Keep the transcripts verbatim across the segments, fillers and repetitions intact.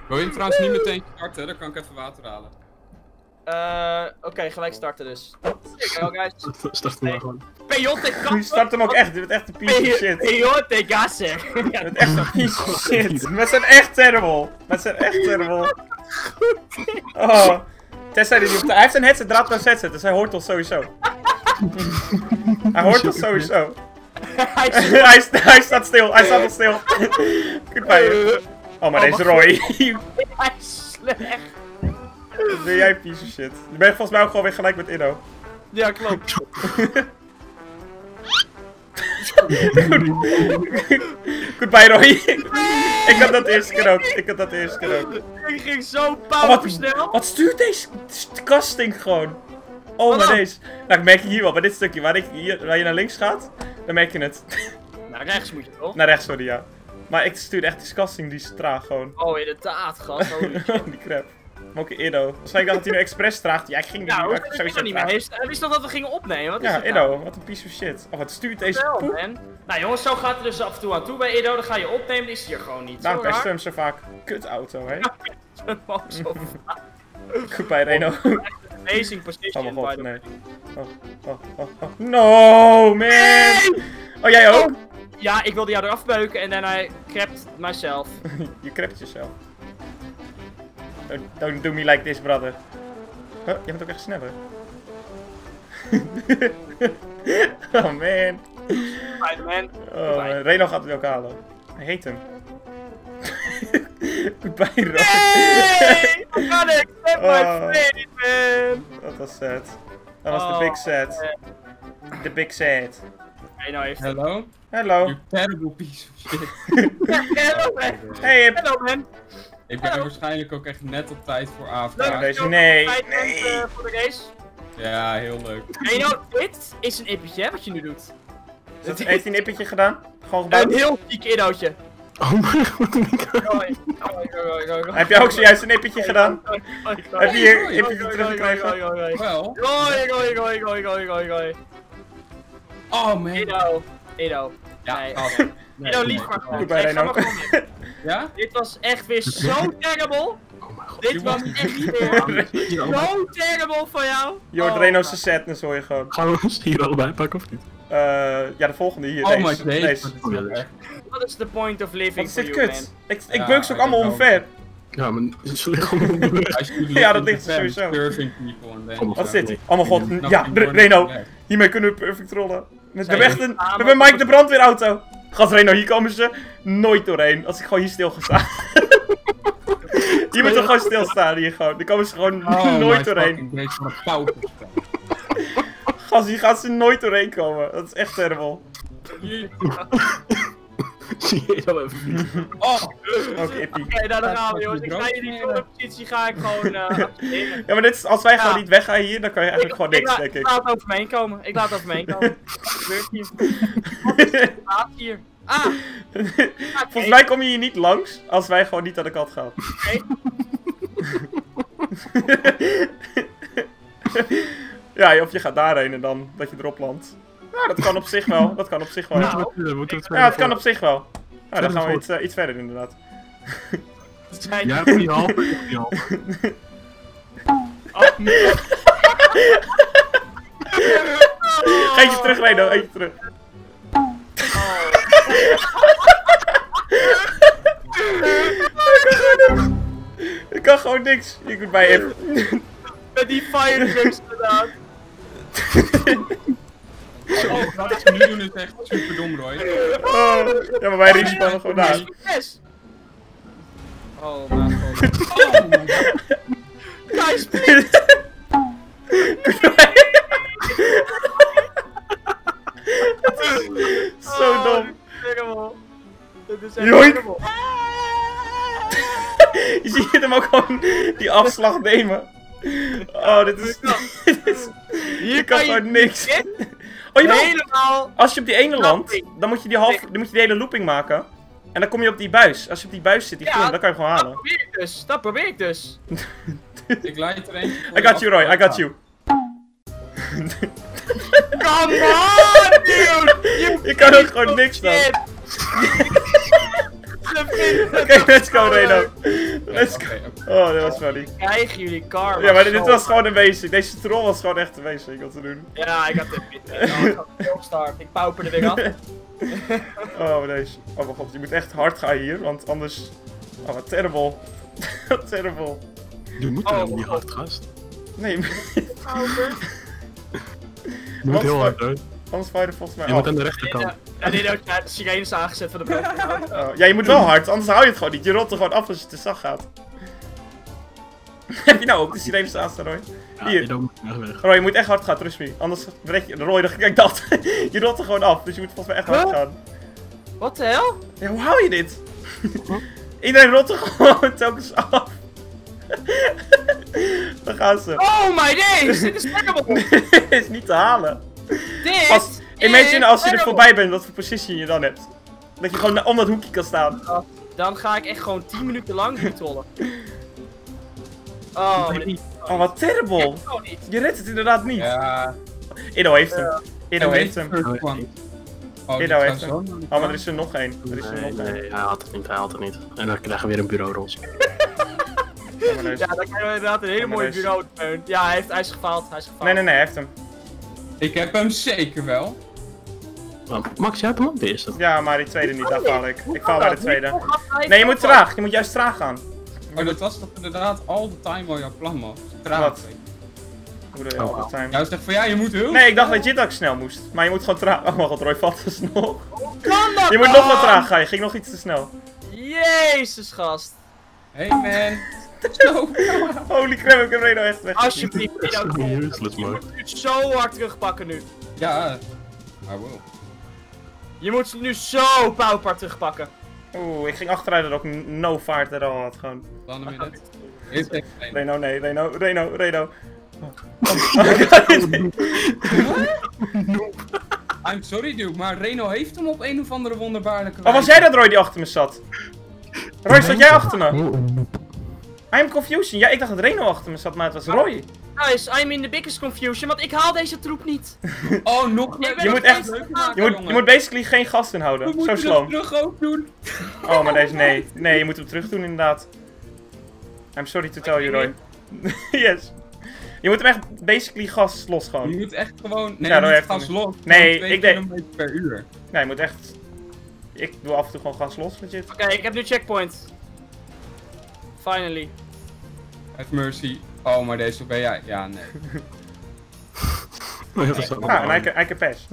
Wil je trouwens niet meteen starten? Dan kan ik even water halen. Uh, Oké, okay, gelijk starten dus. Go guys. Start hem maar gewoon. Peyote Je start hem ook echt, dit wordt echt een piece of shit. Peyote gassen. Dit wordt echt een piece of shit. Met zijn echt terrible. Met zijn echt terrible. Oh. Tenzij hij, hij heeft een headset, draadloos headset, dus hij hoort ons sowieso. Hij hoort ons sowieso. hij, hij staat stil, hij staat nog stil. Goodbye. Oh, maar deze Roy. Hij is slecht. Wat ben jij, piece of shit? Je bent volgens mij ook gewoon weer gelijk met Inno. Ja, klopt. Goodbye, Roy. Ik had dat eerste keer ook. Ik had dat eerste keer ook. Ik ging zo Oh, wat, snel. wat stuurt deze casting gewoon? Oh, maar deze. Nou, ik merk je hier wel, bij dit stukje waar, ik hier, waar je naar links gaat, dan merk je het. Naar rechts moet je toch? Naar rechts, sorry, ja. Maar ik stuur echt die casting, die is traag gewoon. Oh, inderdaad, gast. Die crap. Maar ook Iddo. Waarschijnlijk dacht dat hij nu expres traagt. Ja, ik ging ja, niet, maar ik sowieso niet meer. Hij wist toch dat we gingen opnemen? Wat is ja, het nou? Iddo, wat een piece of shit. Oh, wat stuurt deze Wel, poep? man. Nou jongens, zo gaat het dus af en toe aan toe bij Iddo. Dan ga je opnemen, is hij er gewoon niet. Daarom pesten we hem zo vaak. Kut auto, hè? Ja, zo vaak. Goodbye, Reno. Amazing position, Oh mijn god, by the nee. Oh, oh, oh, oh. No, man! Nee. Oh, jij ook? Oh. Ja, ik wilde jou eraf beuken en dan I crapped myself. Je crapt jezelf. Don't, don't do me like this, brother. Huh, jij bent ook echt sneller. Oh, man. Spider-Man. Oh, man. Reno gaat het ook halen. Hij heet hem. Goodbye, Roy. Nee! I gotta accept my Oh. fate, man! Dat was sad. Dat was de Oh, big sad. man. De big sad. Reno heeft het. Hello? Hello. You terrible piece of shit. Hello, man! Hey, Hip. Hello, man! Ik ben er Hallo. waarschijnlijk ook echt net op tijd voor A F K. Leuk Ja, dat deze- je ook nee, op tijd bent, nee. eh, voor de race. Ja, heel leuk. Reno, dit is een ippetje, hè, wat je nu doet. Heeft hij een nippetje gedaan? Gewoon Een gebouwd? heel ziek inhoudje. Oh mijn god, ik Gooi, gooi, gooi, gooi, gooi. Heb jij ook zojuist een nippetje gedaan? Gooi, gooi, gooi. Heb je hier gooi, een Gooi, nippetje gooi, teruggekregen? gooi, gooi, gooi. Wel. Gooi, gooi, gooi, gooi, gooi, gooi, gooi. Oh man. Edo, Edo. Ja, Nee. gast. Nee, Edo, nee. lief maar gewoon. Goodbye, Ik ga Reno. maar gewoon mee. Ja? Dit was echt weer zo terrible. Oh mijn god. Dit was echt niet meer. Hier Zo allebei- terrible van jou. Je hoort Oh, Reno's man. sadness hoor je gewoon. Gaan we ons hier allebei pakken of niet? Uh, ja, de volgende hier. Oh my Deze. god. Deze. Oh, ja, deze. What is the point of living Wat is for dit you, kut? man? Ik, ik Ja, beuk ze ook I allemaal don't omver. Ja, maar ze liggen gewoon onder de weg. Als je Ja, dat ligt sowieso. Curving people and then Kom op. Wat is dit? Oh mijn god. Nothing Ja, more Re- than Reno. that. Hiermee kunnen we perfect rollen. We Zijn hebben echt een, we hebben Mike de brandweerauto. Gast Reno, hier komen ze nooit doorheen. Als ik gewoon hier stil ga staan. Je moet toch gewoon stilstaan hier gewoon. Dan komen ze gewoon Oh, nooit my doorheen. fucking days van een pauperspel. Gast, hier gaan ze nooit doorheen komen. Dat is echt terrible. Zie je dat even niet? Oh! Ook ippie. Oké, nou dan gaan we jongens. Ik ga hier niet voor de positie, ga ik gewoon uh, accepteren. Ja, maar dit is, als wij gewoon Ja. niet weggaan hier, dan kan je eigenlijk gewoon niks, la- denk ik ik. laat het over me heen komen. Ik laat het over me heen komen. Wat gebeurt hier? Wat is er laat hier? Ah! Volgens mij kom je hier niet langs, als wij gewoon niet aan de kant gaan. Oké. Ja, of je gaat daarheen en dan dat je erop landt. Ja, dat kan op zich wel. Dat kan op zich wel. Nou. We moeten het Ja, het kan op zich wel. Nou, dan gaan we iets, uh, iets verder inderdaad. Zijn... Ja, niet half, niet half. Oh, nee. Eentje terug, Reno, eentje terug. Ik kan gewoon niks. Ik moet bij hem. Met die fire trucks inderdaad. Oh, wat ze nu doen is echt super dom, Roy. Oh, ja, maar wij respawnen gewoon daar. Yes! Oh mijn god. Oh my god. Guys, please! Zo dom. Terrible. Dit is echt Joink. terrible. Je ziet hem ook gewoon die afslag nemen. Oh, dit is... dit is je kan gewoon niks. Oh, je Helemaal. Als je op die ene landt, dan moet je die, half, dan moet je die hele looping maken. En dan kom je op die buis. Als je op die buis zit, die Ja, groen, dan kan je gewoon Dat halen. probeer ik dus. Dat probeer ik dus. Ik leid er eentje voor I got you, Roy. I got you. Come on, dude! You Je kan ook gewoon niks dan. shit. Oké, let's go, Reno. Ja, Let's go. oké, oké. Oh, dat was funny. Krijgen jullie karma. Ja, maar dit zo. was gewoon een basic. Deze troll was gewoon echt een basic om te doen. Ja, ik had het niet. Oh, ik had heel start. Ik pauper er weer af. Oh, maar deze. Oh mijn god, je moet echt hard gaan hier, want anders... Oh, wat terrible. Wat terrible. Je moet Oh, helemaal niet God. hard, gast. Nee, Pauper. Je moet heel hard uit. anders val je er volgens mij Je moet af. aan de rechterkant. En dit ook ja, de sirenes aangezet voor de brand. Oh, ja, je moet wel hard, anders hou je het gewoon niet. Je rolt er gewoon af als je te zacht gaat. Heb je nou ook de sirenes aanstaan, Roy? Ja, Hier. dan moet je echt weg. Roy, je moet echt hard gaan, trust me. Anders breek je... Roy, dan- kijk dat. Je rolt er gewoon af, dus je moet volgens mij echt hard Huh? gaan. Wat de hel? Ja, hoe hou je dit? Iedereen rolt er gewoon telkens af. Dan gaan ze. Oh my days! Dit is terrible! Is niet te halen. Dit Als, imagine als je er terrible. voorbij bent, wat voor position je dan hebt. Dat je gewoon na- om dat hoekje kan staan. Dan ga ik echt gewoon tien minuten lang controllen. Oh, maar dit Oh, wat terrible. is gewoon niet. Je redt het inderdaad niet. Ja. Iddo heeft hem. Iddo en heeft weet hem. first one. Oh, Iddo dit heeft zou hem. zo Oh, maar er is er nog één. Er is er Nee, nog één. nee, hij had het niet, hij had het niet. En dan krijgen we weer een bureaurols. Oh, maar deze- Ja, dan krijgen we inderdaad een hele Ja, maar mooie deze- bureau. Ja, hij, heeft, hij is gefaald. Hij is gefaald. Nee, nee, nee, hij heeft hem. Ik heb hem zeker wel. Maar Max, jij hebt hem ook de eerste. Ja, maar die tweede niet, daar faal ik. Ik faal bij de tweede. Hoe gaat hij Nee, je moet vallen? traag. Je moet juist traag gaan. Oh, dat was toch inderdaad all the time al jouw plan was. Traag. Wat? Hoe doe je Oh, all the time? Jij zegt van ja, je moet heel... Nee, ik dacht legit dat ik snel moest. Maar je moet gewoon traag. Oh mijn god, Roy valt dus nog. Kan dat Je moet dan? nog wat traag gaan. Je ging nog iets te snel. Jezus, gast. Hey man. Zo. Holy crap, ik heb Reno echt weg. Alsjeblieft, Reno, Dat is kom. useless, Je man. moet nu zo hard terugpakken nu. Ja. I will. Je moet ze nu zo pauper terugpakken. Oeh, ik ging achteruit dat ook no vaart er al had gewoon. Dan een minute. Eerst even een. Reno, nee, Reno, Reno, Reno. I'm sorry dude, maar Reno heeft hem op een of andere wonderbaarlijke Oh, was jij dat Roy die achter me zat? Roy, zat jij achter me? I am confusion. Ja, ik dacht dat Reno achter me zat, maar het was Roy. Guys, I'm in the biggest confusion, want ik haal deze troep niet. Oh, nog Ik leuk. ben Je nog moet echt- steeds Je moet, je moet basically geen gas We inhouden. Zo moeten dat sloom. terug ook doen. Oh, maar deze, nee. Nee, je moet hem terug doen inderdaad. I'm sorry to tell you, Roy. Yes. Je moet hem echt basically gas los Je gewoon. moet echt gewoon... Nee, Ja, Roy niet heeft gas hem. los. Nee, gewoon twee ik deed- kilometer per uur. Nee, je moet echt... Ik doe af en toe gewoon gas los, legit. Oké, ik heb nu checkpoint. Finally. Have mercy. Oh, maar deze ben jij. Ja, nee. Oh, ja, dat is wel Ah, en hij kan, hij kan pass.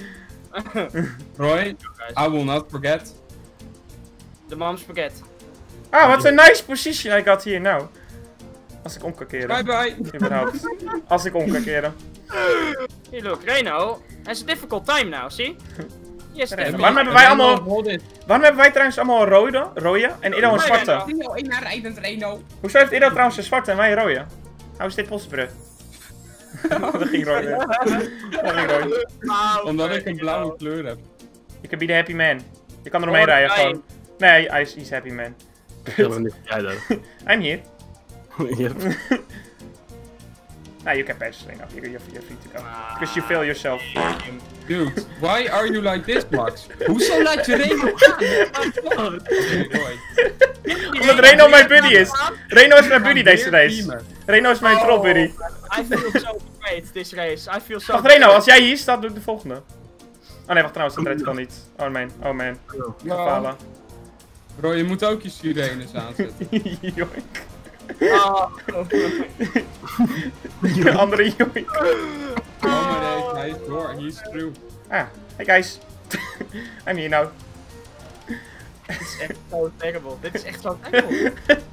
Roy, I will not forget. De mom's spaghetti. Ah, wat een nice position I got hier nou. Als ik om kan keren. Bye bye. Überhaupt. Als ik om kan keren. Hey, look, Reno has a difficult time now, see? Yes, Reno, difficult. waarom hebben wij allemaal... Hold it. Waarom hebben wij trouwens allemaal een rode, rode en Iddo een Wij zwarte? Reno. Reno, één naar rijdend Reno. Hoezo heeft Iddo trouwens een zwarte en wij een rode? Hoe is dit postbrug? Dat ging Roy weer. Dat ging Roy. Ah, Omdat oké, ik een Reno. blauwe kleur heb. Je kan be the happy man. Je kan er omheen Oh, rijden fijn. gewoon. Nee, hij is he's happy man. helemaal niet. Jij daar. I'm here. Je hebt- Nou, you can pass, Reno. You're, you're, you're free to go. Ah. Because you fail yourself. Dude, why are you like this, Max? Hoezo laat je Reno gaan? Roy. Omdat Reno mijn buddy is. Reno is mijn buddy Gaan deze weer race. teamen. Reno is mijn troll buddy. I feel so great this race. I feel so Wacht Reno, als jij hier staat, doe ik de volgende. Oh nee, wacht trouwens, dat redt ik al niet. Oh man, oh man. Ja. Falen. Roy, je moet ook je sirenes aanzetten. Joink. Oh. Andere joink. Oh, maar deze, hij is door. He is through. Ah, hey guys. I'm here now. Dit is echt zo terrible. Dit is echt zo terrible.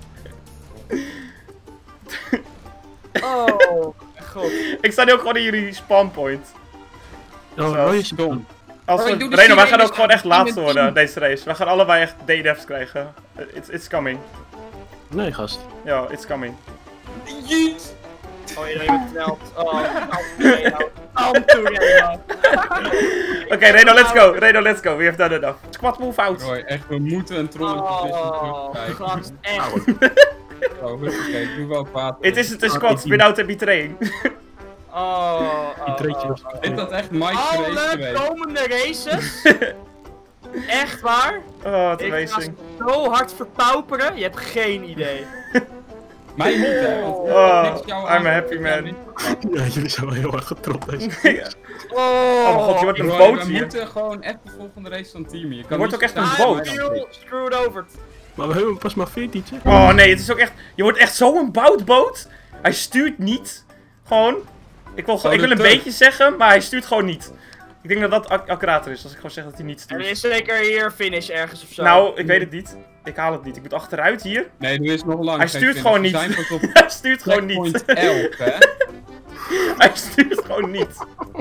Oh, god. Ik sta nu ook gewoon in jullie spawn point. Oh, Zo. Roy is Dom. Als Oh, we, ik doe de Reno, wij gaan sirenes ook gewoon echt aan laatste in het worden team. deze race. Wij gaan allebei echt D D's krijgen. It's, it's coming. Nee, gast. Ja, it's coming. Jeet! Oh, je bent snel. Oh, kalm toe, Reno. Oké, Reno, let's go. Reno, let's go. We have done enough. Squad move out. Roy, echt, we moeten een trolletje position Oh, terugkrijgen. gast, echt. Oh, huppakee, ik doe wel kwaad. It isn't a squad without a betraying. Oh, Die oh, treetje oh, was... oh. Dit had echt Mike's race Alle geweest. komende races. Echt waar? Oh, wat Ik ga amazing. zo hard verpauperen, je hebt geen idee. Mij niet, hè? Want Oh, niks jou I'm a aan- happy man. Ja, jullie zijn wel heel erg getrokken. deze. Oh, Oh mijn god, je wordt een Bro, boot we hier. moeten gewoon echt de volgende race dan teamen. Je, kan Je wordt niet ook echt zo een snel boot. als I mij dan feel pitchen. screwed over. Maar we hebben pas maar veertien. Oh nee, het is ook echt... Je wordt echt zo'n boutboot. Hij stuurt niet. Gewoon. Ik wil, Gewoon ik wil een een turf. beetje zeggen, maar hij stuurt gewoon niet. Ik denk dat dat ac accurater is, als ik gewoon zeg dat hij niet Er stuurt. is zeker hier finish ergens of zo. Nou, ik weet het niet. Ik haal het niet. Ik moet achteruit hier. Nee, nu is het nog lang. Hij geen stuurt finish. gewoon We niet. zijn pas op Hij stuurt gewoon niet. checkpoint elf, hè? Hij stuurt gewoon niet.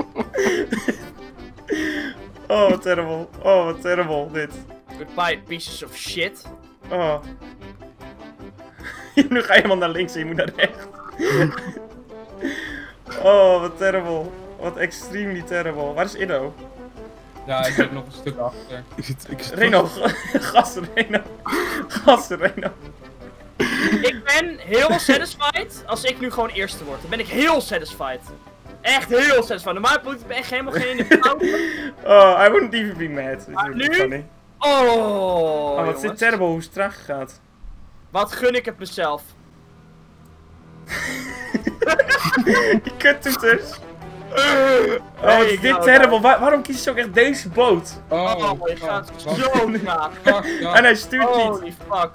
Oh, wat terrible. Oh, wat terrible, dit. Goodbye, pieces of shit. Oh. Nu ga je helemaal naar links en je moet naar rechts. Oh, wat terrible. Wat extremely terrible. Waar is Ido? Ja, ik zit nog een stuk achter. Ik zit, ik zit Reno, gas Reno. Gas Reno. Ik ben heel satisfied als ik nu gewoon eerste word. Dan ben ik heel satisfied. Echt heel satisfied. Normaal moet ik echt helemaal geen in de fout. Oh, I wouldn't even be mad. Maar It's nu? funny. Oh, Oh, wat is dit jongens. terrible hoe het traag gaat. Wat gun ik het mezelf. Die kuttoeters. Hey, Oh, wat is dit nou, terrible. Waar- waarom kies je ook echt deze boot? Oh, Oh, je gaat wat zo traag. fuck, ja. En hij stuurt niet. Holy fuck.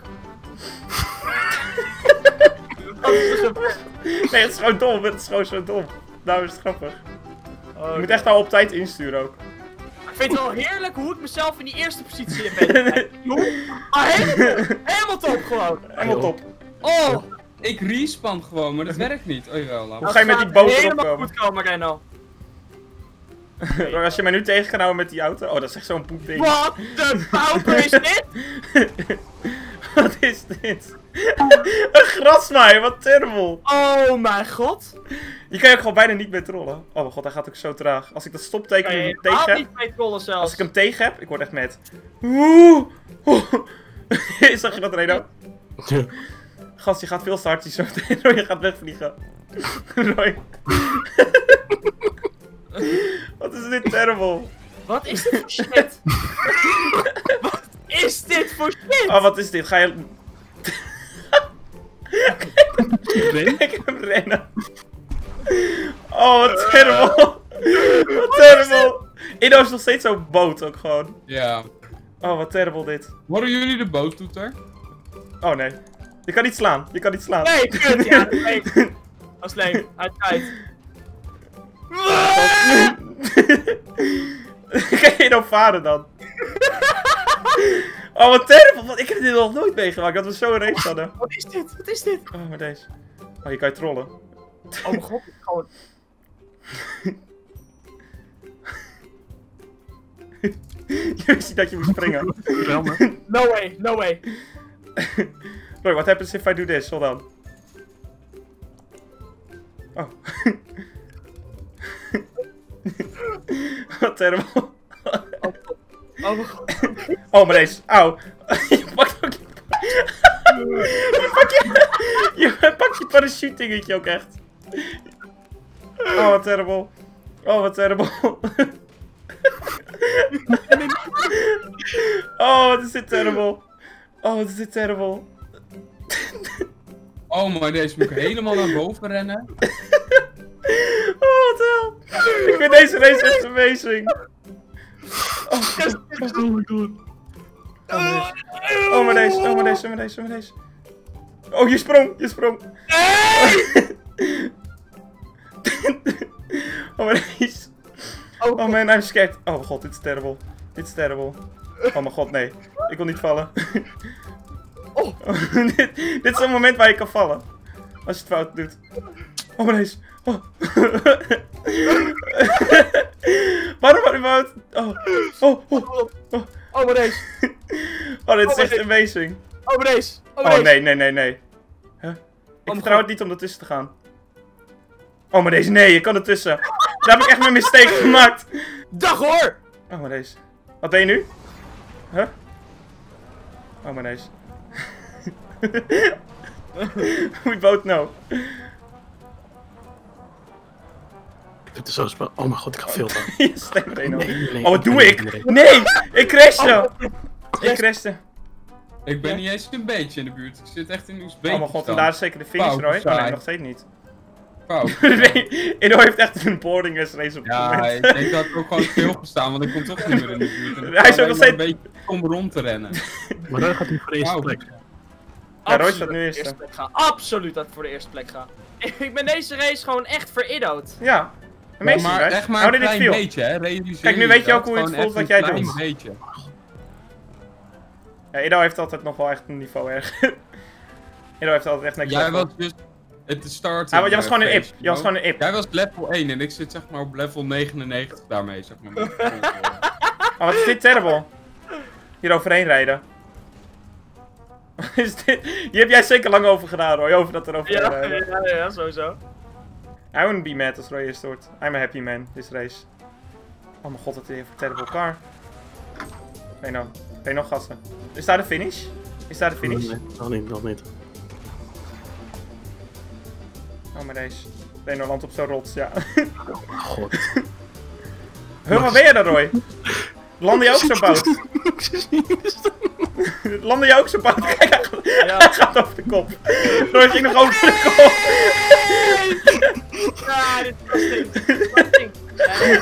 Wat is er gebeurd? Nee, het is gewoon dom. Het is gewoon zo dom. Nou is het grappig. Oh, Je moet echt nou op tijd insturen ook. Ik vind het wel heerlijk hoe ik mezelf in die eerste positie ben. Ah, helemaal, helemaal top gewoon. Helemaal top. Oh, Ik respawn gewoon, maar dat werkt niet. Oh jawel, laat Hoe maar. ga je met die boot erop helemaal komen? goed komen, Reno. Als je mij nu tegen kan houden met die auto. Oh, dat is echt zo'n poep ding. Wat de pauper is dit? Wat is dit? Een grasmaaier, wat terrible. Oh mijn god. Je kan je ook gewoon bijna niet meer trollen. Oh mijn god, hij gaat ook zo traag. Als ik dat stopteken Kan nu je tegen helemaal heb. niet mee trollen zelfs. Als ik hem tegen heb, ik word echt mad. Oeh. Oeh. Zag je dat, Reno? Gast, je gaat veel te hard hier zo meteen. Roy, je gaat wegvliegen. Roy. Wat is dit terrible? Wat is dit voor shit? Wat is dit voor shit? Oh, wat is dit? Ga je... Ben? Kijk hem rennen. Oh, wat terrible. Wat terrible. Ido is nog steeds zo'n boot ook gewoon. Ja. Oh, wat terrible dit. Horen jullie de boottoeter? Oh nee. Je kan niet slaan. Je kan niet slaan. Nee, kut, ja, dat is leem. Dat is leem, uit tijd. Ga je nou varen dan? Oh, wat terrible. Want ik heb dit nog nooit meegemaakt. Dat we zo'n race hadden. Wat is dit? Wat is dit? Oh, maar deze. Oh, je kan je trollen. Oh mijn god, gewoon... Je wist niet dat je moest springen. Wel, maar. No way, no way. Roy, what happens if I do this? Hold on. Oh. Wat terrible. Oh mijn god. Oh, maar deze. Auw. Je pakt ook je... je pakt je... Je pakt je parachute dingetje ook echt. Oh, wat terrible. Oh, wat terrible. Oh, wat is dit terrible. Oh, wat is dit terrible. Oh, maar deze moet ik helemaal naar boven rennen. Oh, wat hel. Ik vind deze race echt amazing. Oh, Oh my god. oh, maar deze. Oh, maar deze. Oh, maar deze. Oh, maar deze. Oh, je sprong. Je sprong. Oh, maar deze. Oh man, I'm scared. Oh mijn god, dit is terrible. Dit is terrible. Oh mijn god, nee. Ik wil niet vallen. Oh. dit, dit is zo'n moment waar je kan vallen. Als je het fout doet. Oh, maar deze. Oh. Waarom had je fout? Oh. Oh, oh, oh. Oh maar deze. Oh, dit is echt amazing. Oh maar deze. Oh maar Oh, deze. nee, nee, nee, nee. Huh? Ik vertrouw het niet om ertussen te gaan. Oh, maar deze, nee, je kan ertussen. Daar heb ik echt mijn mistake gemaakt. Dag hoor. Oh, maar deze. Wat ben je nu? Huh? Oh, maar deze. We both know. Dit is zo spannend. Oh mijn god, ik ga veel te. Je stemt Reno. Nee, nee, Oh, wat doe nee, ik? nee. Nee! Ik crashte! Oh. Ik crashte. Ik ben Ja. niet eens een beetje in de buurt. Ik zit echt in Oezbekistan. Oh mijn god, en daar is zeker de finish, Wauw, Roy. Oh saai. nee, nog steeds niet. Wauw. Inno heeft echt een boarding race op het Ja, moment. ik denk dat ik ook gewoon stilgestaan, want ik kom toch niet meer in de buurt. En ik Hij is ga ook nog alleen maar steeds- een beetje om rond te rennen. Maar dan gaat hij voor de eerste Wauw. plek. Ja, Roy Absoluut staat nu voor de eerste. eerste plek gaan. Absoluut dat ik voor de eerste plek ga. Ik ben deze race gewoon echt veriddoed. Ja, een Ja, meeste maar race. echt maar Hou een dit klein viel. beetje, hè. Realiseer Kijk, nu weet je dat. ook hoe het Gewoon voelt echt wat jij een klein doet. beetje. Ja, Ido heeft altijd nog wel echt een niveau erg. Ido heeft altijd echt niks Jij level. was dus het te starten. Ja, want jij was gewoon een ip. phase, Jij was you know? gewoon een ip. Jij was level één en ik zit zeg maar op level negenennegentig daarmee, zeg maar. met mijn controle. Oh, wat is dit terrible. Hier overheen rijden. Is dit... Hier heb jij zeker lang over gedaan, Roy, over dat er overheen Ja, rijden. ja, ja, sowieso. I wouldn't be mad als Roy eerst wordt. I'm a happy man, this race. Oh mijn god, wat is dit voor terrible car. Reno, Reno gassen. Is daar de finish? Is daar de finish? Nee, nog niet, nog niet. Oh, maar deze. Reno landt op zo'n rots, ja. Oh god. Huh, waar ben je dan, Roy? Landde je ook zo'n boot? Landde je ook zo'n boot? Kijk, hij gaat, Ja. hij gaat over de kop. Roy ging nog over de kop. Ja, dit is lastig. Dit is lastig. Ja,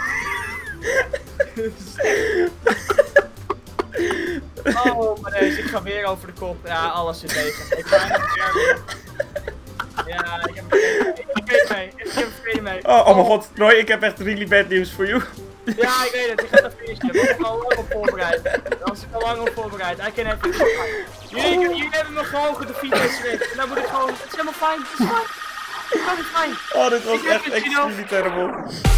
ja. Oh, maar deze, ik ga weer over de kop. Ja, alles zit tegen. Ik ga nog weer. Ja, ik heb ik heb vrede mee. Ik heb vrede mee. Oh, oh mijn god, Roy, ik heb echt really bad news voor you. Ja, ik weet het. Ik ga dat finishen. Ik was al lang op voorbereid. Dat was ik al lang op voorbereid. I can have it. Jullie, jullie hebben me gewoon gedefeat deze week. En dan moet ik gewoon... Het is helemaal fijn. Het is fijn. Het is gewoon fijn. Oh, dit was Ik heb echt het, Gino. extremely terrible.